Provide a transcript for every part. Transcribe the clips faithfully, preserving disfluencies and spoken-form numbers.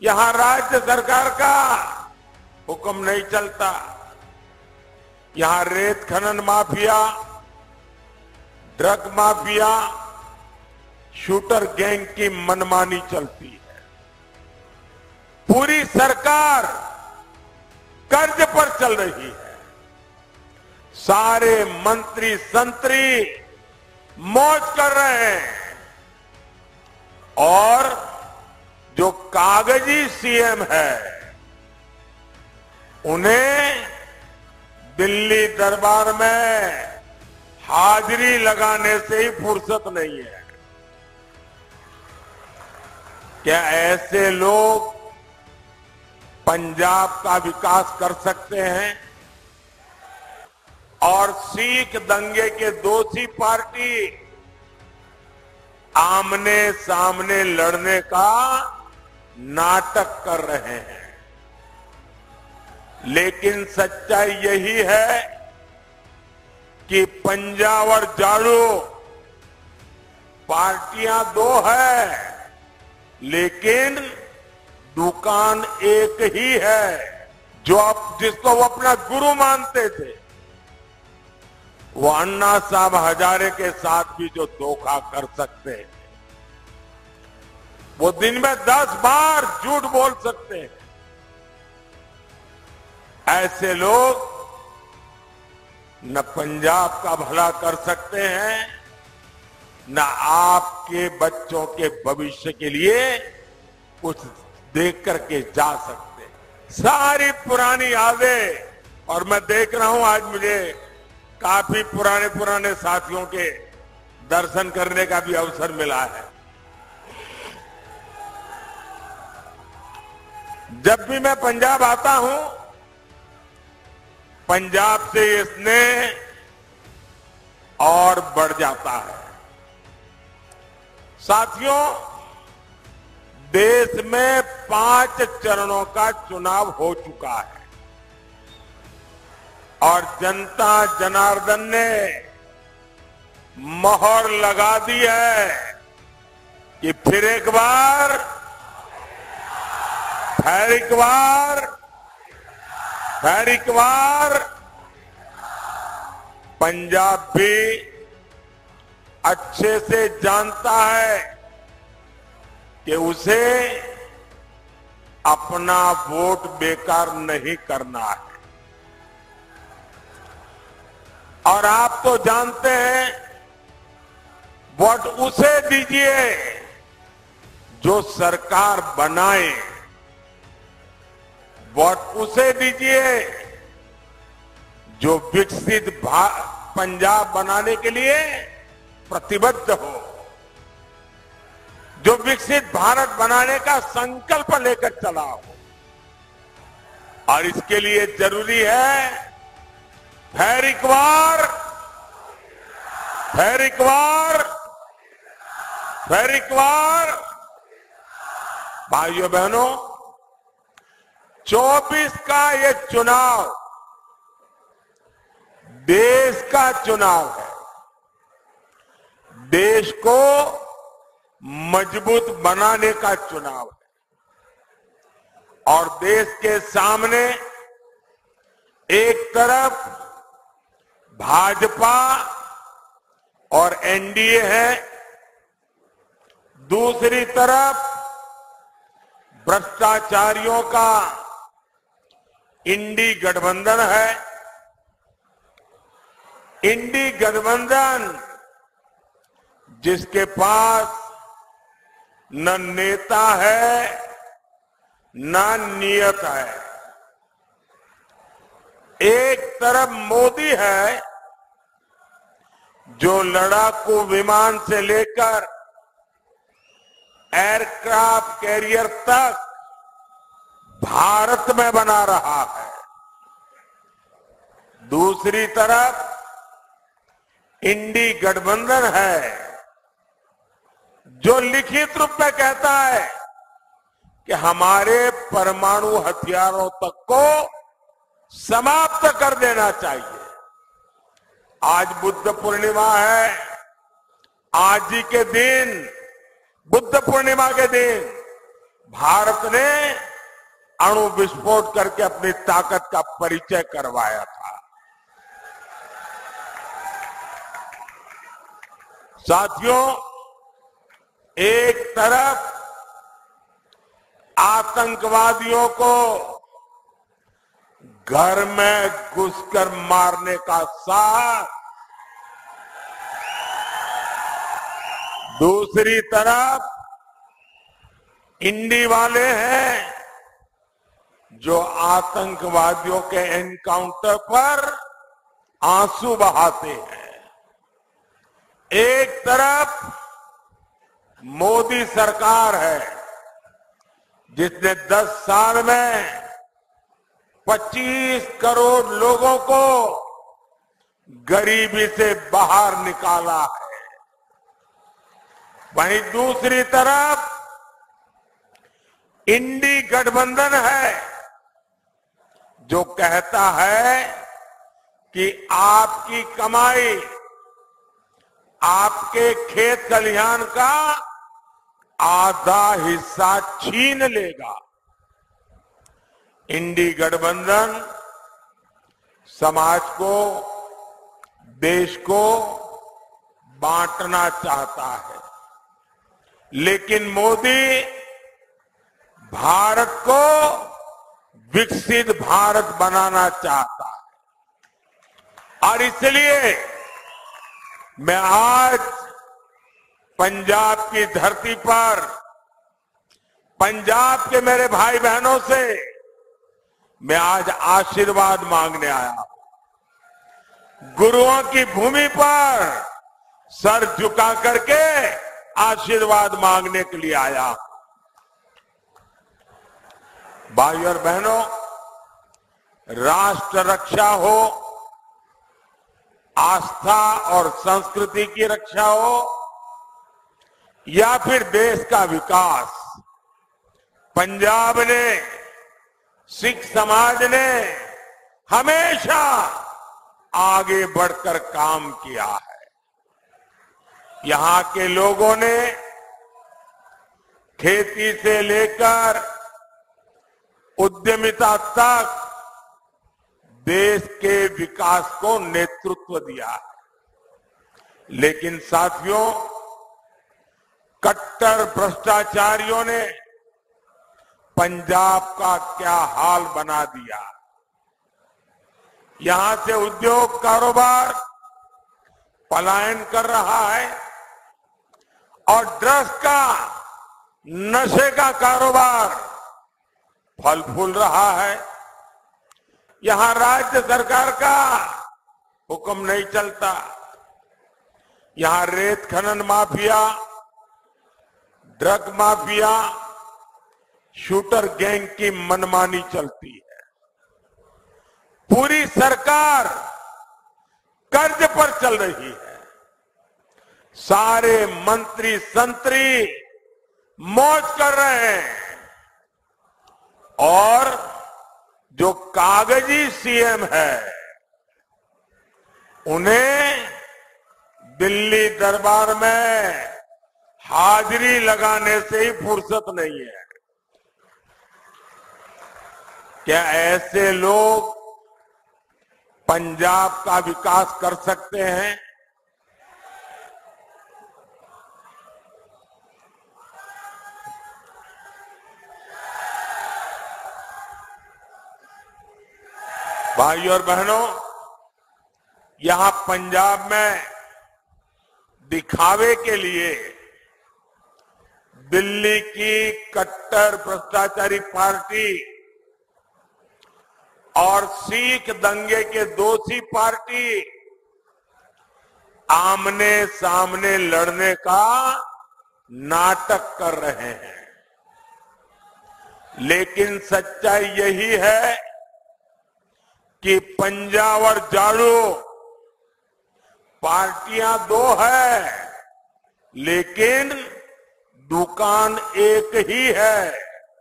यहां राज्य सरकार का हुक्म नहीं चलता। यहां रेत खनन mafia, drug mafia, shooter gang की मनमानी चलती है। पूरी सरकार कर्ज पर चल रही है। सारे मंत्री संतरी मौज कर रहे हैं और जो कागजी सीएम है उन्हें दिल्ली दरबार में हाजिरी लगाने से ही फुर्सत नहीं है। क्या ऐसे लोग पंजाब का विकास कर सकते हैं? और सिख दंगे के दोषी पार्टी आमने सामने लड़ने का नाटक कर रहे हैं। लेकिन सच्चाई यही है कि पंजाब और झाड़ू पार्टियां दो है, लेकिन दुकान एक ही है। जो आप जिसको वो अपना गुरु मानते थे, वो अन्ना साहब हजारे के साथ भी जो धोखा कर सकते हैं, वो दिन में दस बार झूठ बोल सकते हैं। ऐसे लोग न पंजाब का भला कर सकते हैं, न आपके बच्चों के भविष्य के लिए कुछ देख करके जा सकते। सारी पुरानी यादें, और मैं देख रहा हूं आज मुझे काफी पुराने पुराने साथियों के दर्शन करने का भी अवसर मिला है। जब भी मैं पंजाब आता हूं, पंजाब से ये स्नेह और बढ़ जाता है। साथियों, देश में पांच चरणों का चुनाव हो चुका है और जनता जनार्दन ने मोहर लगा दी है कि फिर एक बार फिर एक बार फिर एक बार पंजाब भी अच्छे से जानता है कि उसे अपना वोट बेकार नहीं करना है। और आप तो जानते हैं, वोट उसे दीजिए जो सरकार बनाए, वोट उसे दीजिए जो विकसित पंजाब बनाने के लिए प्रतिबद्ध हो, जो विकसित भारत बनाने का संकल्प लेकर चला हो। और इसके लिए जरूरी है फिर एक बार फिर एक बार फिर एक बार भाइयों बहनों, चौबीस का ये चुनाव देश का चुनाव है। देश को मजबूत बनाने का चुनाव है और देश के सामने एक तरफ भाजपा और एनडीए है, दूसरी तरफ भ्रष्टाचारियों का इंडी गठबंधन है। इंडी गठबंधन जिसके पास न नेता है न नियत है। एक तरफ मोदी है जो लड़ाकू विमान से लेकर एयरक्राफ्ट कैरियर तक भारत में बना रहा है। दूसरी तरफ इंडी गठबंधन है जो लिखित रूप में कहता है कि हमारे परमाणु हथियारों तक को समाप्त कर देना चाहिए। आज बुद्ध पूर्णिमा है। आज ही के दिन, बुद्ध पूर्णिमा के दिन भारत ने अणु विस्फोट करके अपनी ताकत का परिचय करवाया था। साथियों, एक तरफ आतंकवादियों को घर में घुसकर मारने का साहस, दूसरी तरफ इंडी वाले हैं जो आतंकवादियों के एनकाउंटर पर आंसू बहाते हैं। एक तरफ मोदी सरकार है जिसने दस साल में पच्चीस करोड़ लोगों को गरीबी से बाहर निकाला है। वहीं दूसरी तरफ इंडी गठबंधन है जो कहता है कि आपकी कमाई, आपके खेत खलिहान का आधा हिस्सा छीन लेगा। इंडी गठबंधन समाज को, देश को बांटना चाहता है, लेकिन मोदी भारत को विकसित भारत बनाना चाहता है। और इसलिए मैं आज पंजाब की धरती पर पंजाब के मेरे भाई बहनों से मैं आज आशीर्वाद मांगने आया हूं। गुरुओं की भूमि पर सर झुका करके आशीर्वाद मांगने के लिए आया हूं। भाई और बहनों, राष्ट्र रक्षा हो, आस्था और संस्कृति की रक्षा हो, या फिर देश का विकास, पंजाब ने, सिख समाज ने हमेशा आगे बढ़कर काम किया है। यहां के लोगों ने खेती से लेकर उद्यमिता तक देश के विकास को नेतृत्व दिया है। लेकिन साथियों, कट्टर भ्रष्टाचारियों ने पंजाब का क्या हाल बना दिया। यहां से उद्योग कारोबार पलायन कर रहा है और ड्रग्स का, नशे का कारोबार फल फूल रहा है। यहां राज्य सरकार का हुक्म नहीं चलता। यहां रेत खनन mafia, drug mafia, shooter gang की मनमानी चलती है। पूरी सरकार कर्ज पर चल रही है। सारे मंत्री संतरी मौज कर रहे हैं और जो कागजी सीएम है उन्हें दिल्ली दरबार में हाजिरी लगाने से ही फुर्सत नहीं है। क्या ऐसे लोग पंजाब का विकास कर सकते हैं? भाई और बहनों, यहां पंजाब में दिखावे के लिए दिल्ली की कट्टर भ्रष्टाचारी पार्टी और सिख दंगे के दोषी पार्टी आमने सामने लड़ने का नाटक कर रहे हैं। लेकिन सच्चाई यही है कि पंजाब और झाड़ू पार्टियां दो है, लेकिन दुकान एक ही है।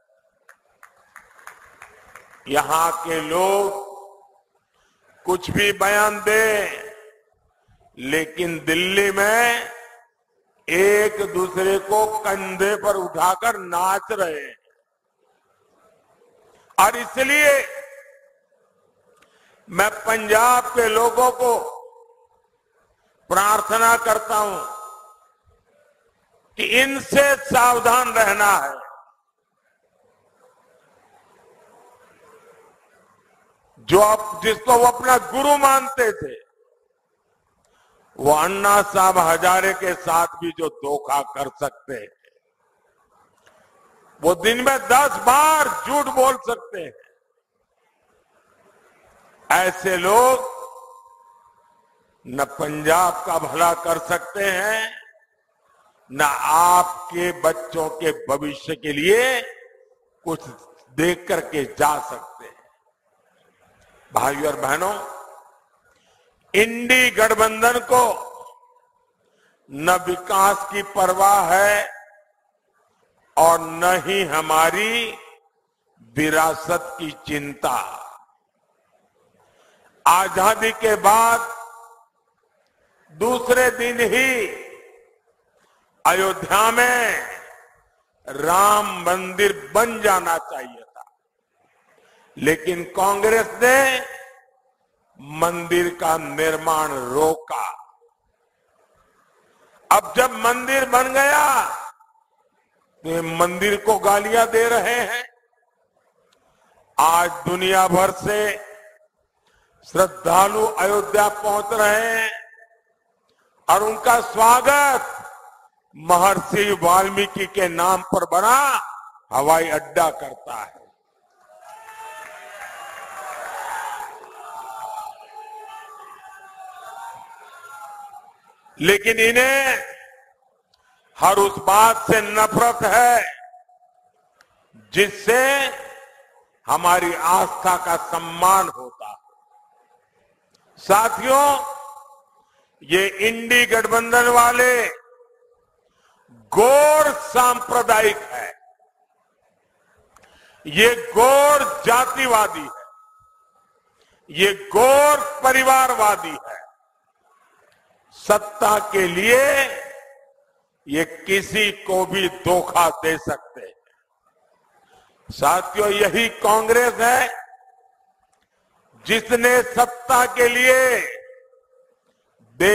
यहां के लोग कुछ भी बयान दें, लेकिन दिल्ली में एक दूसरे को कंधे पर उठाकर नाच रहे हैं। और इसलिए मैं पंजाब के लोगों को प्रार्थना करता हूं कि इनसे सावधान रहना है। जो आप जिसको वो अपना गुरु मानते थे, वो अन्ना साहब हजारे के साथ भी जो धोखा कर सकते हैं, वो दिन में दस बार झूठ बोल सकते हैं। ऐसे लोग न पंजाब का भला कर सकते हैं, न आपके बच्चों के भविष्य के लिए कुछ देख करके जा सकते हैं। भाइयों और बहनों, इंडी गठबंधन को न विकास की परवाह है और न ही हमारी विरासत की चिंता। आजादी के बाद दूसरे दिन ही अयोध्या में राम मंदिर बन जाना चाहिए था, लेकिन कांग्रेस ने मंदिर का निर्माण रोका। अब जब मंदिर बन गया तो ये मंदिर को गालियां दे रहे हैं। आज दुनिया भर से श्रद्धालु अयोध्या पहुंच रहे हैं और उनका स्वागत महर्षि वाल्मीकि के नाम पर बना हवाई अड्डा करता है। लेकिन इन्हें हर उस बात से नफरत है जिससे हमारी आस्था का सम्मान होता है। साथियों, ये इंडी गठबंधन वाले गौर सांप्रदायिक है, ये गौर जातिवादी है, ये गौर परिवारवादी है। सत्ता के लिए ये किसी को भी धोखा दे सकते हैं। साथियों, यही कांग्रेस है जिसने सत्ता के लिए